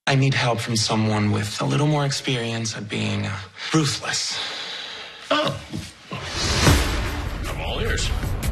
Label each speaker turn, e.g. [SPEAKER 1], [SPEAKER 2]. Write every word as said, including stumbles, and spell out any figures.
[SPEAKER 1] I need help from someone with a little more experience at being uh, ruthless.
[SPEAKER 2] Oh. I'm all ears.